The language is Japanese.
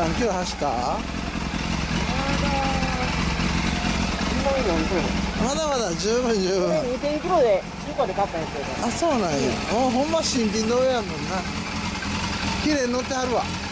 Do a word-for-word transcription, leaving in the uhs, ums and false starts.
何キロ走った？まだまだ十分十分。 にせんキロで中古で買ったんですけど。 あ、そうなんや。もうほんま新品同様やもんな。綺麗に乗ってはるわ。